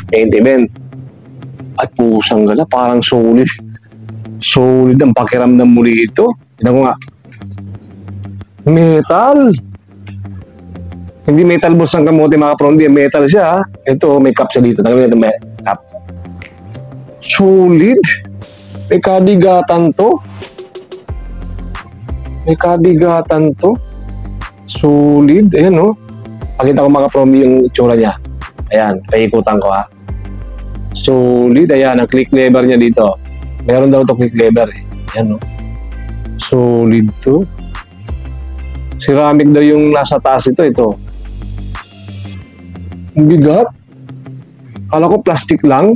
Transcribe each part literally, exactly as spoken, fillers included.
Paint event. At pusang gala, parang solid. Solid ang pakiramdam muli ito. Tignan ko nga. Metal. Hindi metal boss ang kamote mga kaprondi. Metal siya. Ito, may cup siya dito. Tanggalin natin may cup. Solid. May kabigatan to. May kabigatan to. Solid. Ayan o. Pakita ko mga kaprondi yung itsura niya. Ayan, paikutan ko ha. Solid. Ayan, ang click lever niya dito. Meron daw ito click lever eh. Ayan o. Solid to. Ceramic daw yung nasa taas ito. Ito. Bigat. Kala ko plastic lang.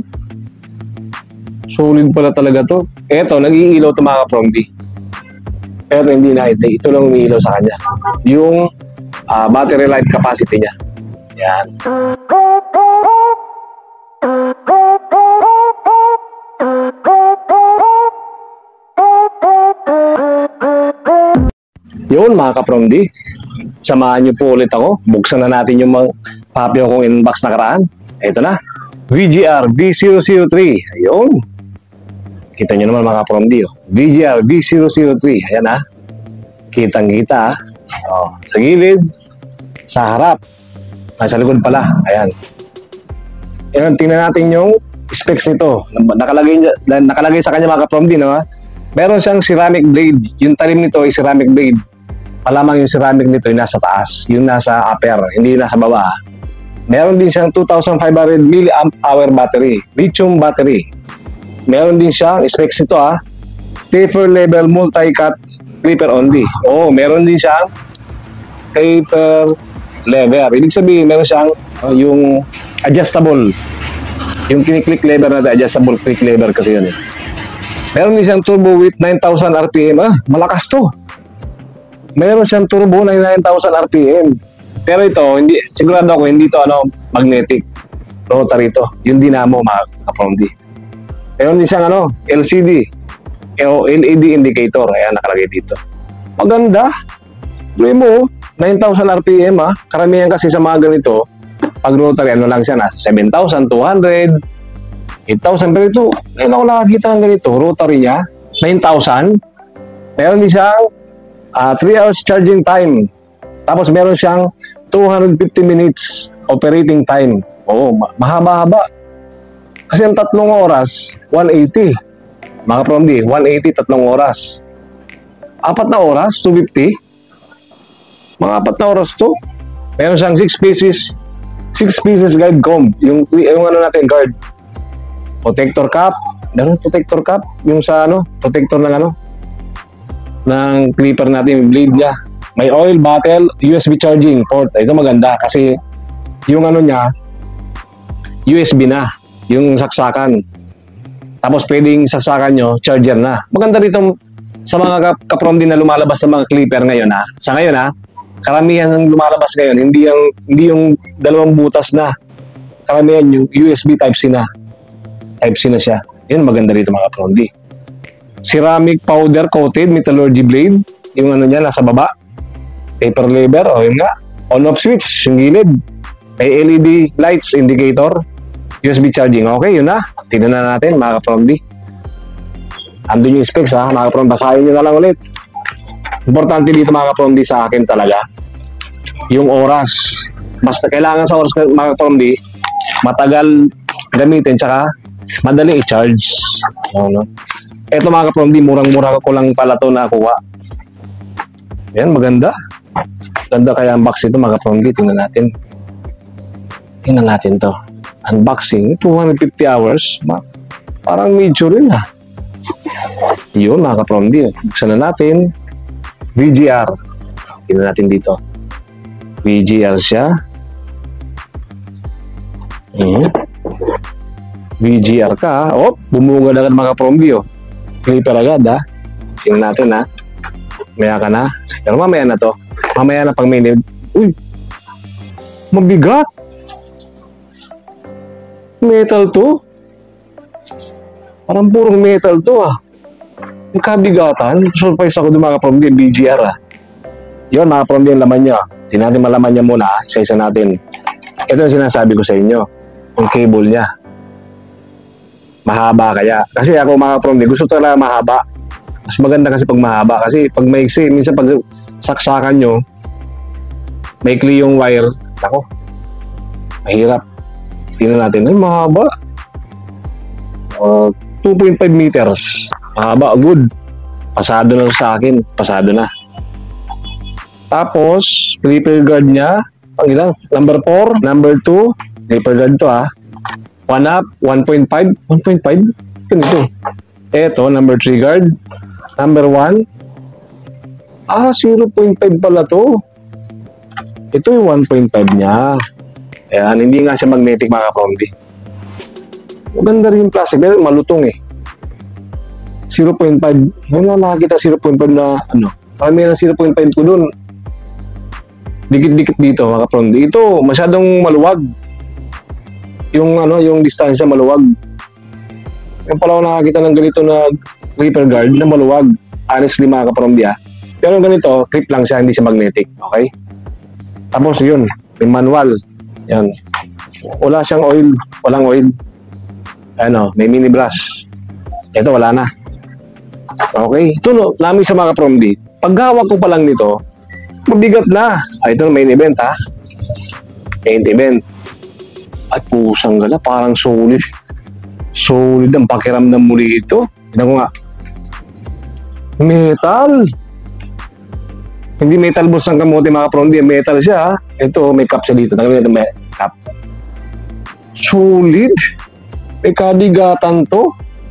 Solid pala talaga to. Eto, nag-iilaw ito mga kaprondi. Pero hindi na. Ito lang umiilaw sa kanya. Yung uh, battery life capacity niya. Yan. Yun mga kaprondi. Samahan niyo po ulit ako. Buksan na natin yung mga papyo kong inbox nakaraan. Ito na. V G R V zero zero three. Ayun. Kita nyo naman mga kaprondi. Oh. V G R V zero zero three. Ayan ha. Kitang kita. Oh. Sa gilid. Sa harap. Ay, sa likod pala. Ayan. Ayan. Tingnan natin yung specs nito. Nakalagay, nakalagay sa kanya mga kaprondi. No, ha? Meron siyang ceramic blade. Yung talim nito ay ceramic blade. Malamang yung ceramic nito yung nasa taas. Yung nasa upper. Hindi yung nasa baba. Meron din siyang two thousand five hundred milliamp hour battery. Lithium battery. Meron din siyang specs nito ha. Taper level multi-cut clipper only. Oh, meron din siyang taper lever. Ibig sabihin, meron siyang uh, yung adjustable. Yung kiniklik lever na adjustable click lever kasi yun eh. Meron din siyang turbo with nine thousand R P M. Ah, malakas to. Meron siyang turbo na nine thousand R P M. Pero ito, hindi, sigurado ako, hindi to ano, magnetic. Rotary to. Yung dynamo, mga kaprondi. Meron din siyang ano, L C D. O L E D indicator. Ayan, nakalagay dito. Maganda. Tuloy mo, nine thousand R P M ha. Karamihan kasi sa mga ganito, pag rotary, ano lang siya, nasa seven thousand two hundred, eight thousand. Pero ito, ngayon ako nakakita ng ganito. Rotary niya, nine thousand. Meron din siyang uh, three hours charging time. Tapos meron siyang two hundred fifty minutes operating time. Oo, mahaba-haba. Kasi ang tatlong oras, one eighty. Mga kaprondi, one eighty, tatlong oras. Apat na oras, two fifty. Mga apat na oras to. Meron siyang six pieces, six pieces guard comb. Yung, yung ano natin, guard. Protector cap. Meron protector cap. Yung sa ano, protector ng ano, ng clipper natin, yung blade niya. May oil bottle, U S B charging port. Ito maganda kasi yung ano niya, U S B na, yung saksakan. Tapos pwedeng saksakan nyo, charger na. Maganda rito sa mga kaprondi na lumalabas sa mga clipper ngayon ha. Sa ngayon ha, karamihan ng lumalabas ngayon, hindi yung, hindi yung dalawang butas na. Karamihan yung U S B Type-C na. Type-C na siya. Yun maganda rito mga kaprondi. Ceramic powder coated metallurgy blade. Yung ano niya, nasa baba. Taper lever, o yun nga. On-off switch, yung gilid. May L E D lights indicator. U S B charging. Okay, yun na. Tignan na natin, mga kaprondi. Andun yung specs, ha. Mga kaprondi, basahin nyo na lang ulit. Importante dito, mga kaprondi, sa akin talaga, yung oras. Basta kailangan sa oras, mga kaprondi, matagal gamitin, tsaka madali i-charge. Ano? Eto, mga kaprondi, murang-mura ko lang pala to nakuha. Yan, maganda. Ganda kaya unbox ito mga kaprondi. Tingnan natin. Tingnan natin to. Unboxing. two hundred fifty hours. Parang medyo rin ha. Yun mga kaprondi. Buksan na natin. V G R. Tingnan natin dito. V G R siya. Hmm. V G R ka. Oh, bumungad agad mga kaprondi. Oh. Clipper agad ha. Tingnan natin ha. Maya ka na. Pero mamaya na to. Mamaya na pag may need. Uy! Mabigat! Metal to? Parang purong metal to ah. Yung kabigatan. Surprise ako ng mga kaprondi. V G R ah. Yun mga kaprondi yung laman niya. Hindi natin malaman niya muna. Isa-isa natin. Ito yung sinasabi ko sa inyo. Yung cable niya. mahaba kaya. Kasi ako mga kaprom, gusto talaga mahaba. Mas maganda kasi pag mahaba. Kasi pag maiksi, minsan pag saksakan nyo, maikli yung wire, ako, mahirap. Tingnan natin, ay mahaba. Uh, two point five meters. Mahaba, good. Pasado na sa akin. Pasado na. Tapos, clipper guard niya, ang ilang, number four, number two, clipper guard to ha. one up, one point five, one point five, ganito. Eto, number three guard, number one, ah, zero point five pala to. Ito yung one point five niya. Ayan, hindi nga siya magnetic mga kapomdi. Maganda rin yung plastic, pero malutong eh. zero point five, wala nakakita zero point five na ano. Parang may zero point five ko dun. Dikit-dikit dito mga kapomdi. Ito, masyadong maluwag. Yung ano, yung distansya maluwag. Yung pala ako nakakita ng ganito na clipper guard na maluwag. Honestly mga kapomdi ah. Pero ganito, clip lang siya, hindi siya magnetic. Okay? Tapos yun, may manual. Yan. Wala siyang oil. Walang oil. Ano, may mini brush. Ito, wala na. Okay. Ito, no, namin sa mga kapomdi. Pag hawak ko pa lang nito, mabigat na. Ah, ito na main event, ha? Main event. At pusang gala, parang solid. Solid ang pakiramdam muli ito. Tignan ko nga. Metal. Hindi metal boss ng kamote mga kapomdi. Metal siya, ha? Ito, may cup siya dito. Tanggalin natin may cup. Solid. May kabigatan to.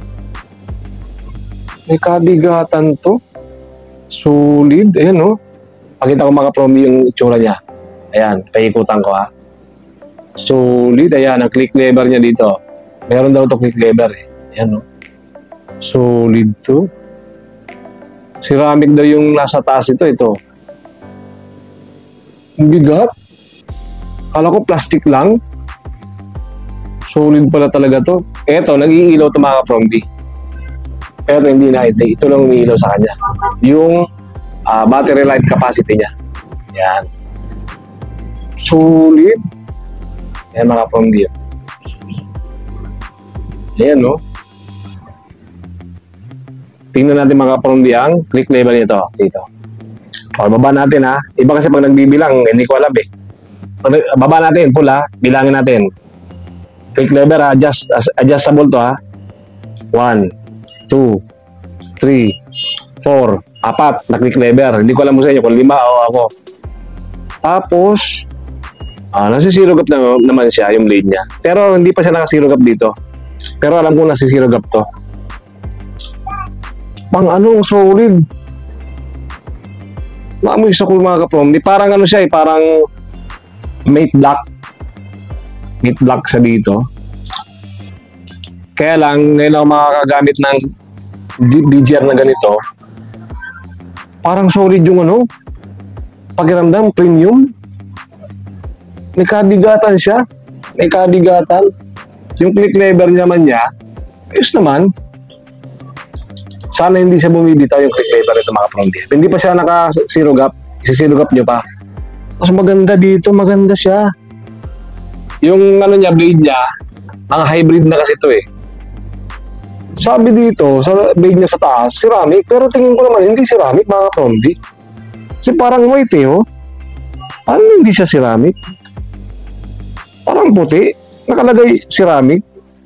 May kabigatan to. Solid. Ayan, no? Pakita ko mga kapomdi yung itsura niya. Ayan, paikutan ko, ha? Solid. Ayan, ang click lever niya dito. Meron daw to click lever, eh. Ayan, no? Solid to. Ceramic daw yung nasa taas ito. Ito. Ang bigat. Kala ko plastic lang. Solid pala talaga to. Eto, nag-iilaw to mga kapomdi. Pero hindi na. Ito lang umiilaw sa kanya. Yung uh, battery life capacity niya. Yan. Solid. Yan mga kapomdi. Yan, no? Tingnan natin mga kapomdi ang click lever nito. Dito. O, baba natin ha. Iba kasi pag nagbibilang, hindi ko alam eh. Pag, baba natin, full ha. Bilangin natin. Click lever ha. Adjust, adjustable to ha. one, two, three, four, apat na click lever. Hindi ko alam mo sa inyo kung lima o ako. Tapos, ah, nasisirogap na naman siya yung blade niya. Pero hindi pa siya nakasirogap dito. Pero alam ko nasisirogap to. Pang anong solid. Maamoy sa cool mga kapomdi. Parang ano siya eh, parang matte black. Matte black siya dito. Kaya lang, ngayon ako makakagamit ng B G R na ganito. Parang solid yung ano, pakiramdam, premium. May kabigatan siya. May kabigatan. Yung click lever naman niya, ayos naman. Sana hindi siya bumibitaw yung click lever ito mga kapomdi. Hindi pa siya naka-zero gap. Isi-zero gap nyo pa. Mas maganda dito, maganda siya. Yung ano niya, blade niya, ang hybrid na kasi ito eh. Sabi dito, sa blade niya sa taas, ceramic. Pero tingin ko naman, hindi ceramic mga kapomdi. Kasi parang white eh, oh. Ano hindi siya ceramic? Parang puti. Nakalagay ceramic.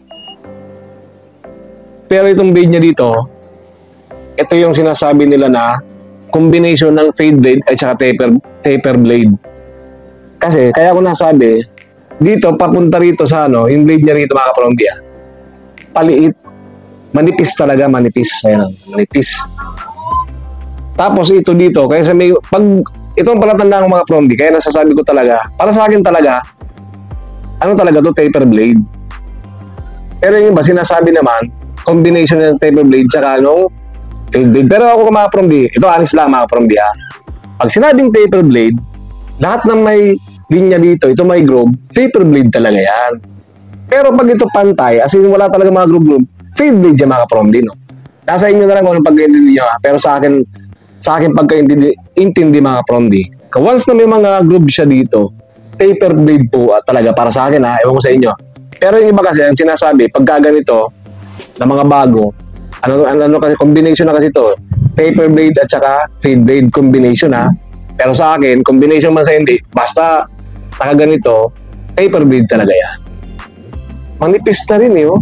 Pero itong blade niya dito, ito yung sinasabi nila na combination ng fade blade at saka taper, taper blade. Kasi, kaya ko nasabi, dito, papunta rito sa ano, yung blade niya rito mga kapomdi, ah, paliit. Manipis talaga, manipis. Ayan, manipis. Tapos ito dito, kaya sa may, pag, ito ang palatandaan ko mga kapomdi, kaya nasasabi ko talaga, para sa akin talaga, ano talaga to, taper blade. Pero yung iba, sinasabi naman, combination ng taper blade tsaka ano, fade blade. Pero ako mga kapomdi, ito honest lang mga kapomdi ha. Pag sinabing taper blade, lahat ng may linya dito, ito may groove, taper blade talaga yan. Pero pag ito pantay, as in wala talaga mga groove-groove, fade blade yan mga kapomdi, no? Nasa inyo na lang kung anong pagkaintindi nyo ha. Pero sa akin, sa akin pagkaintindi intindi mga kapomdi, once na may mga groove siya dito, taper blade po at talaga para sa akin ha, ewan ko sa inyo. Pero yung iba kasi, ang sinasabi, pagka ganito, na mga bago. Ano, ano, ano kasi, combination na kasi to. Taper blade at saka fade blade combination ha. Pero sa akin, combination man sa hindi, basta nakaganito, taper blade talaga yan. Manipis na rin eh, oh.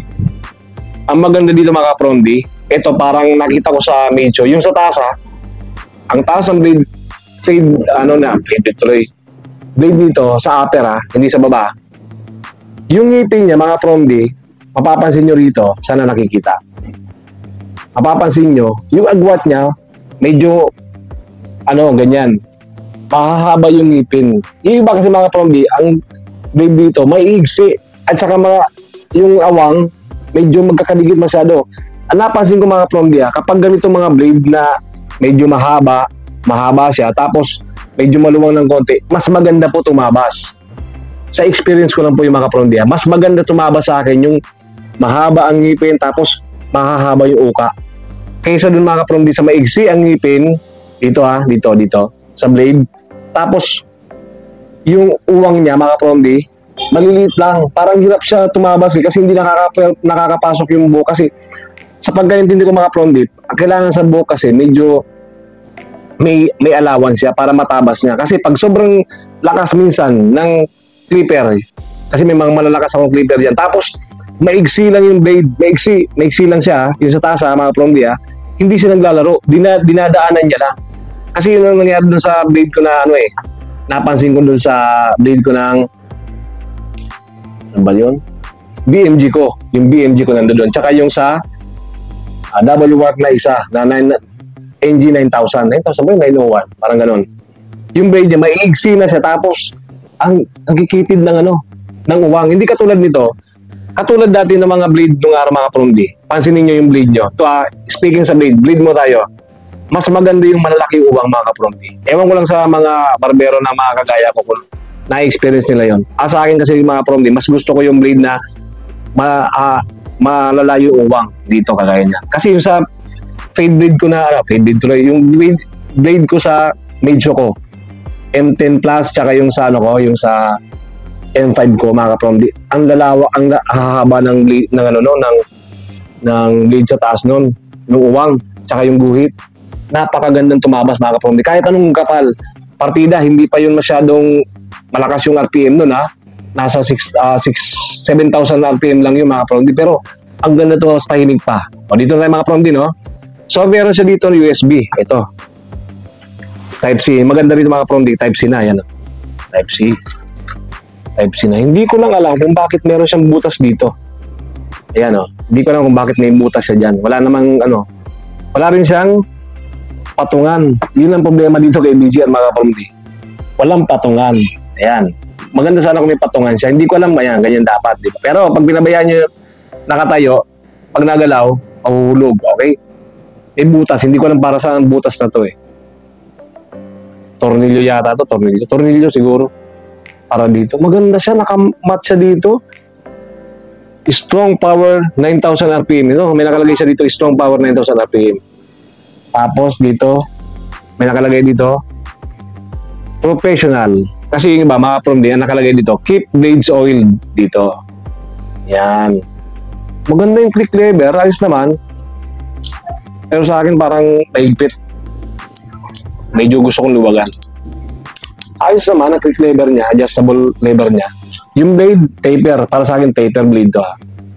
Ang maganda dito mga Frondi, ito parang nakita ko sa Mecho, yung sa tasa, ang taas ng blade, fade, ano na, fade tuloy. Blade dito, sa upper ha, hindi sa baba. Yung ngipin niya, mga Frondi, mapapansin nyo rito, sana nakikita. Mapapansin nyo, yung agwat niya, medyo, ano, ganyan. Mahahaba yung ngipin. Yung iba kasi mga Frondi, ang blade dito, may igsi. At saka mga, yung awang, medyo magkakadigit masyado. Ang napansin ko mga Frondi, ha, kapag ganito mga blade na medyo mahaba, mahaba siya, tapos medyo maluwang ng konti, mas maganda po tumabas. Sa experience ko lang po yung mga Frondi, ha, mas maganda tumabas sa akin yung mahaba ang ngipin, tapos mahahaba yung uka. Kaysa dun mga Frondi sa maigsi ang ngipin, dito ha, dito, dito, sa blade. Tapos, yung uwang niya mga Frondi, maliliit lang. Parang hirap siya tumabas eh, kasi hindi nakaka nakakapasok yung buhok. Kasi, sa pagkaintindi ko mga Frondi, kailangan sa buhok kasi medyo may, may allowance siya para matabas niya. Kasi pag sobrang lakas minsan ng clipper, kasi may mga malalakas akong clipper yan. Tapos, maigsi lang yung blade, maigsi, maigsi lang siya, yung sa tasa, mga Frondi ha, hindi siya naglalaro, Dina, dinadaanan niya lang. Kasi yun ang nangyari dun sa blade ko na ano eh, napansin ko dun sa blade ko ng, ano ba yun? B M G ko, yung B M G ko nandun doon. Tsaka yung sa uh, double work na isa, na N G nine thousand, nine thousand ba yung nine oh one? Parang ganun. Yung blade niya, maigsi na siya, tapos, ang, ang kikitid ng ano, ng uwang. Hindi katulad nito, katulad dati ng mga blade nung araw mga Frondi, pansinin nyo yung blade nyo. To, uh, speaking sa blade, blade mo tayo, mas maganda yung malalaki uwang mga Frondi. Ewan ko lang sa mga barbero na mga kagaya ko kung na-experience nila yon. Ah, sa akin kasi yung mga Frondi, mas gusto ko yung blade na ma, uh, malalayo uwang dito kagaya niya. Kasi yung sa fade blade ko na, ano, fade blade tuloy, yung blade, blade ko sa Mecho ko, M ten plus, tsaka yung sa ano ko, yung sa M five ko mga Frondi, ang lalawa, ang hahaba ng blade, ng ano no, ng ng blade sa taas noon, ng uwang, tsaka yung guhit. Napakagandang tumabas mga Frondi. Kahit anong kapal, partida, hindi pa yun masyadong malakas yung R P M noon ha. Nasa six, seven thousand R P M lang yung mga Frondi, pero ang ganda to, tahimik pa. O dito tayo mga Frondi no. So meron siya dito ng U S B, ito. Type C, maganda rin mga Frondi, Type C na yan. Type C. Type C na. Hindi ko lang alam kung bakit meron siyang butas dito. Ayan o. Hindi ko alam kung bakit may butas siya dyan. Wala namang ano. Wala rin siyang patungan. Yun ang problema dito kay B G R mga Frondi. Walang patungan. Ayan. Maganda sana kung may patungan siya. Hindi ko alam. Ayan. Ganyan dapat. Diba? Pero pag pinabayaan nyo nakatayo, pag nagalaw, mahuhulog. Okay? May butas. Hindi ko alam para saan ang butas na to eh. Tornilyo yata to. Tornilyo. Tornilyo siguro. Para dito. Maganda siya. Nakamat siya dito. Strong power nine thousand R P M. No? May nakalagay siya dito. Strong power nine thousand R P M. Tapos dito. May nakalagay dito. Professional. Kasi yung iba, mga Frondi, ang nakalagay dito. Keep blades oil dito. Yan. Maganda yung click lever. Ayos naman. Pero sa akin parang maigpit. Medyo gusto kong luwagan. Ayos naman ang click lever niya, adjustable lever niya. Yung blade, taper. Para sa akin, taper blade to ha.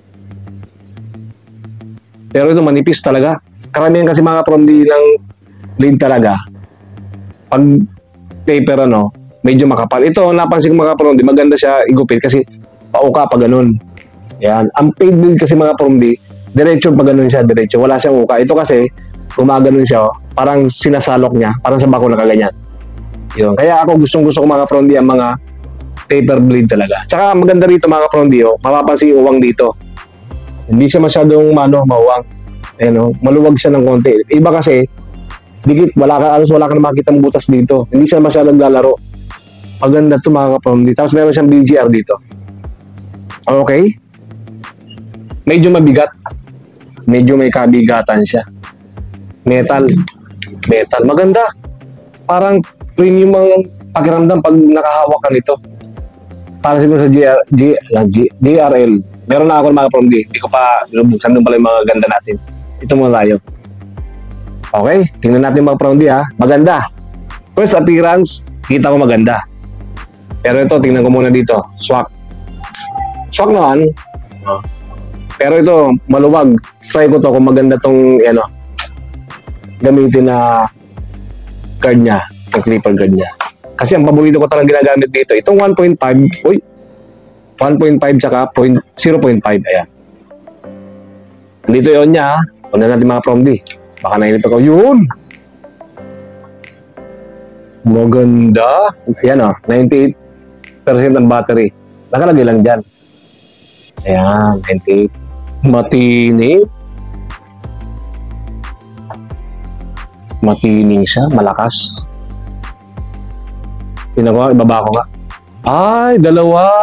Pero ito, manipis talaga. Karamihan kasi mga Frondi ng blade talaga. Pag taper ano, medyo makapal. Ito, napansin ko mga Frondi, maganda siya igupit kasi pauka pa ganun. Yan. Ang fade blade kasi mga Frondi, diretso pa ganun siya, diretso. Wala siyang uka. Ito kasi, gumaganon siya, oh, parang sinasalok niya, parang sa bako na kaganyan. Yun. Kaya ako gustong gusto ko mga Frondi ang mga taper blade talaga. Tsaka maganda rito mga Frondi, oh, mapapansin yung uwang dito. Hindi siya masyadong mano, mauwang. Ayan, oh, maluwag siya ng konti. Iba kasi, dikit, wala ka, alos wala ka na makita ng butas dito. Hindi siya masyadong lalaro. Maganda to mga Frondi. Tapos meron siyang B G R dito. Okay? Medyo mabigat. Medyo may kabigatan siya. Metal. Metal. Maganda. Parang premium ang pakiramdam pag nakahawak ka nito. Para siguro sa G R, G, G, J R L. Meron na ako ng mga from D. Hindi ko pa binubuksan doon pala yung mga ganda natin. Ito muna tayo. Okay, tingnan natin yung mga from D ha. Maganda. First appearance, kita ko maganda. Pero ito, tingnan ko muna dito. Swak. Swak naman. Pero ito, maluwag. Try ko to kung maganda tong, ano, gamitin na card niya. Ang clipper card niya. Kasi ang paborito ko talagang ginagamit dito. Itong one point five, uy, one point five tsaka zero point five, ayan. Dito yun niya, ha. Una natin mga from D. Baka nainip ako, yun! Maganda. Ayan o, ninety-eight percent ang battery. Nakalagay lang dyan. Ayan, ninety-eight. Matining. Matining siya, malakas. Tingnan ko, ibaba ko nga. Ay, dalawa.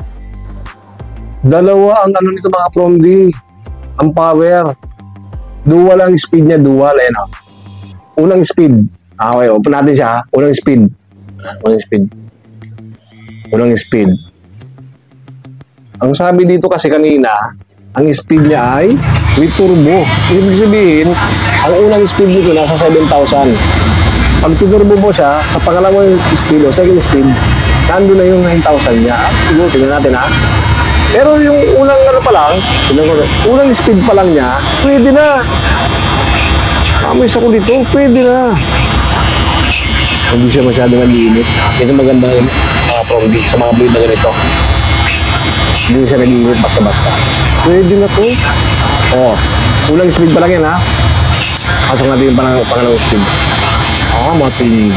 Dalawa ang ano nito mga from D. Ang power. Dual ang speed niya, dual. Ayan o. Unang speed. Ah, okay, open natin siya. Unang speed. Unang speed. Unang speed. Ang sabi dito kasi kanina, ang speed niya ay with turbo. Ibig sabihin, ang unang speed nito nasa seven thousand. Pag turbo mo siya, sa pangalawang speed o second speed, nandun na yung nine thousand niya. Siguro, tingnan natin ha. Pero yung unang ano pa lang, tingnan ko, unang speed pa lang niya, pwede na. Amoy sa ko dito, pwede na. Hindi siya masyadong nag-iinit. Ito maganda yung mga from D sa mga blade na ganito. Hindi siya nag-iinit basta-basta. Pwede na to. Oh, unang speed pa lang yan ha. Pasok natin yung panang, pangalawang speed. Ah, matinig.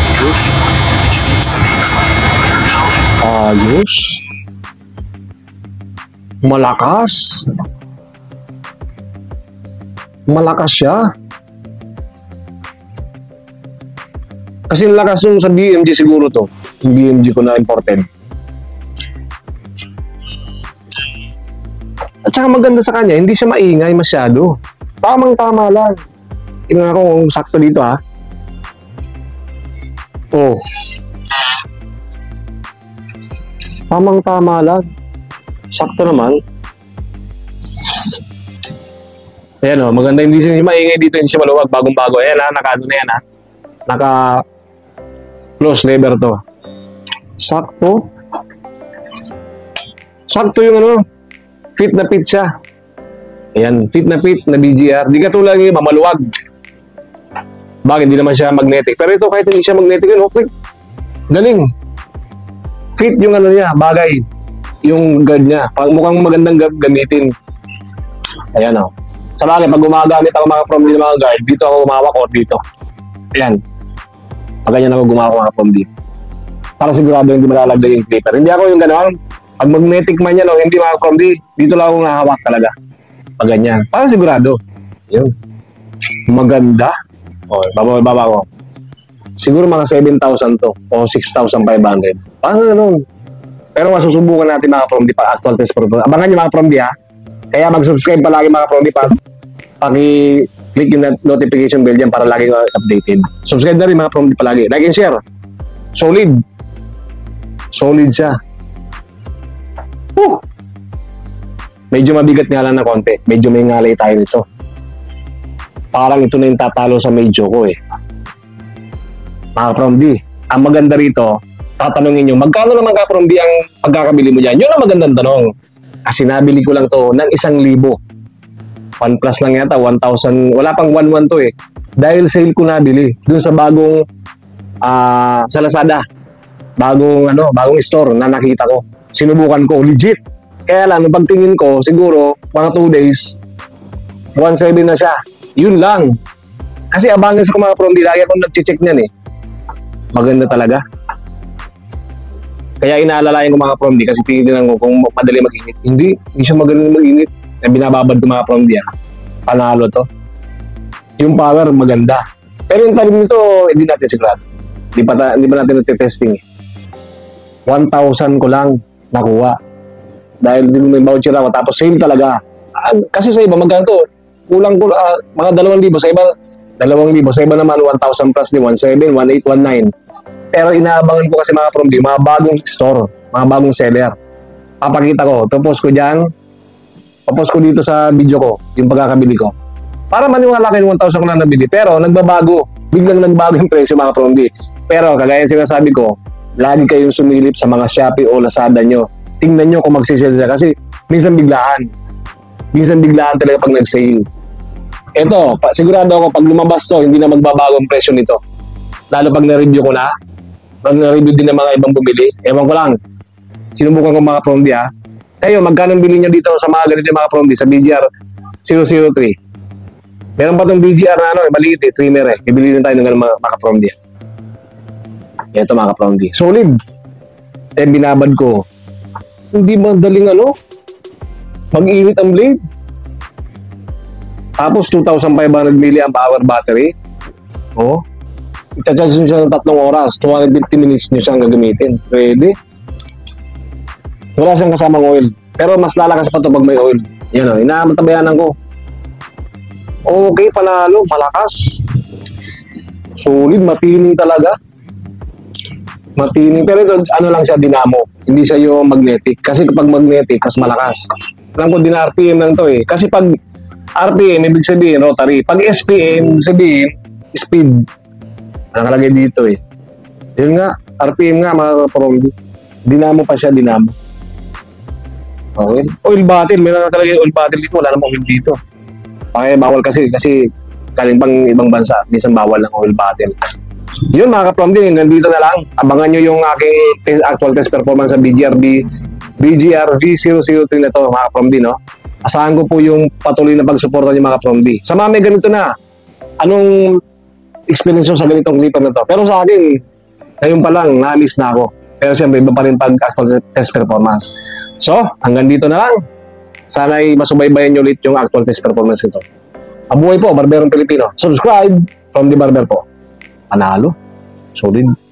Ayos. Malakas. Malakas siya. Kasi lakas yung sa B M G siguro to. Yung B M G ko na imported. At saka maganda sa kanya, hindi siya maingay masyado. Tamang-tama lang. Tingnan ko kung sakto dito ha. Oh. Tamang-tama lang. Sakto naman. Ayan o, maganda, hindi siya maingay dito, hindi siya maluwag, bagong-bago. Ayan ha, naka-ano na yan ha. Naka close lever to. Sakto. Sakto yung ano, fit na fit siya. Ayan, fit na fit na B G R. Di katulad yung mamaluwag. Bakit? Hindi naman siya magnetic. Pero ito, kahit hindi siya magnetic yun, okay. Galing. Fit yung ano niya, bagay. Yung guard niya. Pag mukhang magandang gamitin. Ayan o. Sa bagay, pag gumagamit ako mga from D ng mga guard, dito ako umawak o dito. Ayan. Pag ganyan ako gumawak mga from D. Para sigurado hindi malalagay yung clipper. Hindi ako yung gano'n. Pag magnetic man yan o hindi mga from D, dito lang ako nahawak talaga. Pag ganyan. Para sigurado. Yun. Maganda. O, baba, baba ko. Siguro mga seven thousand to o six thousand five hundred. Paano gano'n? Pero masusubukan natin mga from D pa. Actual test pro. Abangan nyo mga from D ha. Kaya mag-subscribe palagi mga from D pa. Paki-click yung notification bell dyan para lagi ko updated. Subscribe na rin mga from D palagi. Like and share. Solid. Solid siya. Woo! Medyo mabigat nga lang na konti. Medyo may ngalay tayo nito. Parang ito na yung tatalo sa medyo ko eh. Mga from D. Ang maganda rito, tatanungin nyo, magkano naman ka from D ang pagkakabili mo dyan? Yun ang magandang tanong. Kasi nabili ko lang to ng isang libo. One plus lang yata, one thousand. Wala pang one one to eh. Dahil sale ko nabili. Dun sa bagong, uh, sa Lazada. Bagong, ano, bagong store na nakita ko. Sinubukan ko, legit. Kaya lang, nung pagtingin ko, siguro, mga two days, one seven na siya. Yun lang. Kasi abangan sa mga from D, lagi akong nag-check niyan eh. Maganda talaga. Kaya inaalalayan ko mga from D kasi tinitingnan ko kung madali mag-init. Hindi, hindi siya magaling mag-init. Na binababad ko mga from D ah. Panalo to. Yung power maganda. Pero yung talim nito, hindi natin sigurado. Hindi pa, hindi pa natin nati-testing eh. one thousand ko lang nakuha. Dahil may voucher ako tapos sale talaga. Ah, kasi sa iba magkano to? Kulang ko uh, mga dalawang libo sa iba. Dalawang libo sa iba naman one thousand plus din, one seven, one eight, one nine. Pero inaabangan ko kasi mga from D, mga bagong store, mga bagong seller. Papakita ko, tapos ko dyan, Papost ko dito sa video ko, yung pagkakabili ko. Para maniwala kayo one thousand ko na nabili. Pero nagbabago. Biglang nagbago yung presyo mga Promdi. Pero kagaya sinasabi ko, lagi kayong sumilip sa mga Shopee o Lazada nyo. Tingnan nyo kung magsisale siya. Kasi minsan biglaan. Minsan biglaan talaga pag nag-sale. Ito, pa, sigurado ako pag lumabas to, hindi na magbabago ang presyo nito. Lalo pag na-review ko na. Pag na-review din ng mga ibang bumili. Ewan ko lang. Sinubukan ko mga Promdi ha. Kayo, magkano bili nyo dito sa mga ganito mga Promdi sa B G R zero zero three? Meron pa itong B G R na ano, eh, maliit eh, trimmer eh. Bibili din tayo ng mga, mga Promdi. Ito mga Promdi. Solid. Eh, binabad ko. Hindi madaling ano, mag-init ang blade. Tapos two thousand five hundred milliamp hour battery. Oh. I-charge nyo siya ng tatlong oras. two hundred fifty minutes nyo siyang gagamitin. Pwede. Wala siyang kasamang oil. Pero mas lalakas pa ito pag may oil. Yan o, inaamatabayanan ko. Okay, panalo. Malakas. Solid, matining talaga. Matining. Pero ito, ano lang siya, dinamo. Hindi siya yung magnetic. Kasi kapag magnetic, mas malakas. Alam ko, din R P M lang to eh. Kasi pag R P M, ibig sabihin, rotary. Pag S P M, ibig sabihin, speed. Nakalagay dito eh. Yun nga, R P M nga, mga Promdi. Dinamo pa siya, dinamo. Okay. Oil bottle, meron na talaga yung oil bottle dito. Wala namang oil dito. Okay, bawal kasi, kasi galing pang ibang bansa. Minsan bawal ng oil bottle. Yun mga ka-Promdi, nandito na lang. Abangan nyo yung aking test, actual test performance sa B G R B, B G R V zero zero three na to mga ka-Promdi, no? Asahan ko po yung patuloy na pagsuporta niyo mga ka-Promdi. Sa mga may ganito na, anong experience nyo sa ganitong clipper na to? Pero sa akin, ngayon pa lang, na-miss na ako. Pero siyempre, iba pa rin pag actual test performance. So, hanggang dito na lang. Sana'y masubaybayan nyo ulit yung actual test performance nito. Mabuhay po, Barberong Pilipino. Subscribe from the Barber po. Panalo. Solid.